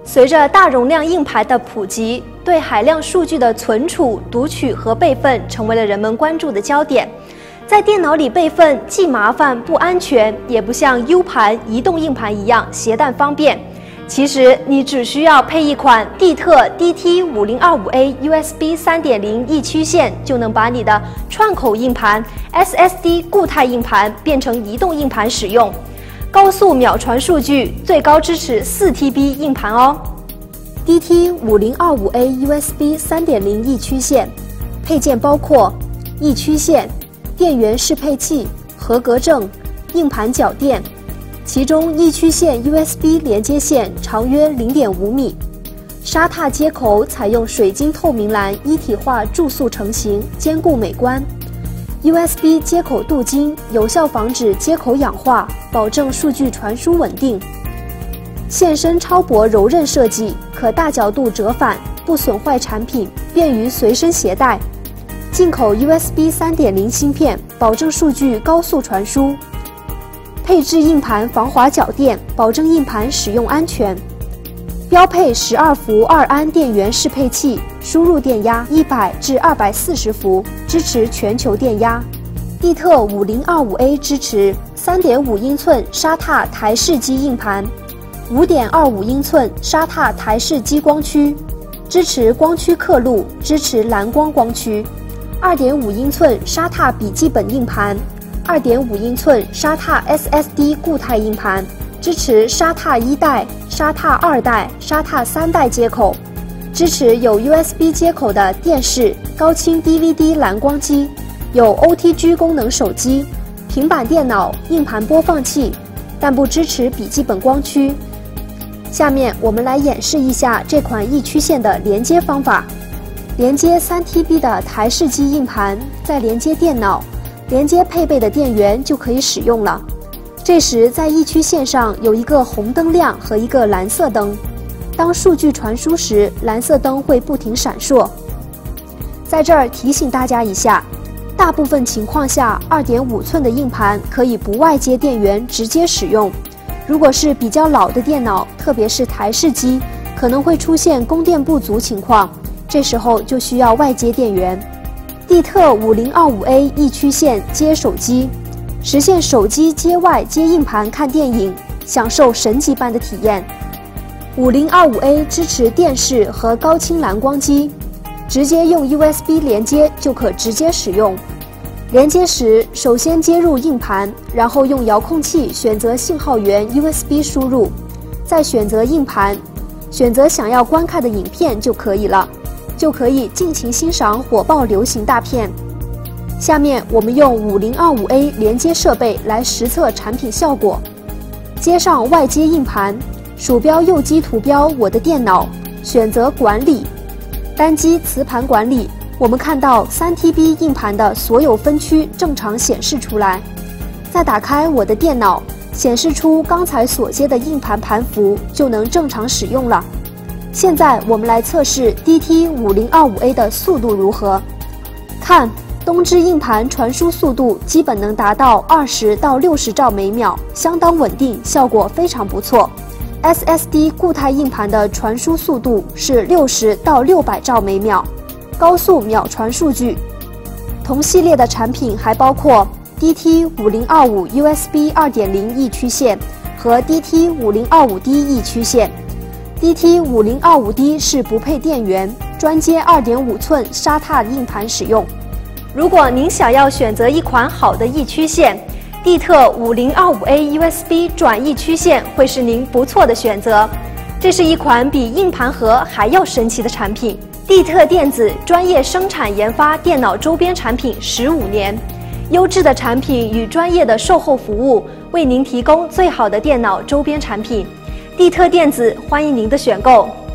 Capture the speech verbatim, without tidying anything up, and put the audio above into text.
随着大容量硬盘的普及，对海量数据的存储、读取和备份成为了人们关注的焦点。在电脑里备份既麻烦不安全，也不像 U 盘、移动硬盘一样携带方便。其实你只需要配一款地特 D T 五零二五 A U S B 三点零 异曲线，就能把你的串口硬盘、S S D 固态硬盘变成移动硬盘使用。高速秒传数据，最高支持 四 T B 硬盘哦。D T 五零二五 A U S B 三点零 异曲线配件包括异曲线、电源适配器、合格证、硬盘脚垫。其中异曲线 U S B 连接线长约 零点五米，沙踏接口采用水晶透明蓝一体化注塑成型，坚固美观。U S B 接口镀金，有效防止接口氧化，保证数据传输稳定。线身超薄柔韧设计，可大角度折返，不损坏产品，便于随身携带。进口 U S B 三点零 芯片，保证数据高速传输。配置硬盘防滑脚垫，保证硬盘使用安全。标配十二伏二安电源适配器，输入电压一百至二百四十伏，支持全球电压。地特 五零二五 A 支持 三点五英寸沙踏台式机硬盘， 五点二五英寸沙踏台式激光区，支持光驱刻录，支持蓝光光驱。二点五英寸沙踏笔记本硬盘， 二点五英寸沙踏 S S D 固态硬盘，支持沙踏一代、沙踏二代、沙踏三代接口，支持有 U S B 接口的电视、高清 D V D 蓝光机，有 O T G 功能手机、平板电脑、硬盘播放器，但不支持笔记本光驱。下面我们来演示一下这款异曲线的连接方法。连接 三 T B 的台式机硬盘，再连接电脑，连接配备的电源就可以使用了。这时在异曲线上有一个红灯亮和一个蓝色灯，当数据传输时，蓝色灯会不停闪烁。在这儿提醒大家一下，大部分情况下 二点五寸的硬盘可以不外接电源直接使用。如果是比较老的电脑，特别是台式机，可能会出现供电不足情况，这时候就需要外接电源。地特 五零二五 A 异曲线接手机，实现手机接外接硬盘看电影，享受神级般的体验。五零二五 A 支持电视和高清蓝光机，直接用 U S B 连接就可直接使用。连接时，首先接入硬盘，然后用遥控器选择信号源 U S B 输入，再选择硬盘，选择想要观看的影片就可以了，就可以尽情欣赏火爆流行大片。下面我们用 五零二五 A 连接设备来实测产品效果。接上外接硬盘，鼠标右击图标我的电脑，选择管理，单击磁盘管理，我们看到 三 T B 硬盘的所有分区正常显示出来。再打开我的电脑，显示出刚才所接的硬盘盘符，就能正常使用了。现在我们来测试 D T 五零二五 A 的速度如何。看，东芝硬盘传输速度基本能达到二十到六十兆每秒，相当稳定，效果非常不错。S S D 固态硬盘的传输速度是六十到六百兆每秒，高速秒传数据。同系列的产品还包括 D T 五零二五 U S B 二点零 异曲线和 D T 五零二五 D 异曲线。D T 五零二五 D 是不配电源，专接 二点五寸沙踏硬盘使用。如果您想要选择一款好的异曲线，地特 五零二五 A U S B 转异曲线会是您不错的选择。这是一款比硬盘盒还要神奇的产品。地特电子专业生产研发电脑周边产品十五年，优质的产品与专业的售后服务，为您提供最好的电脑周边产品。地特电子欢迎您的选购。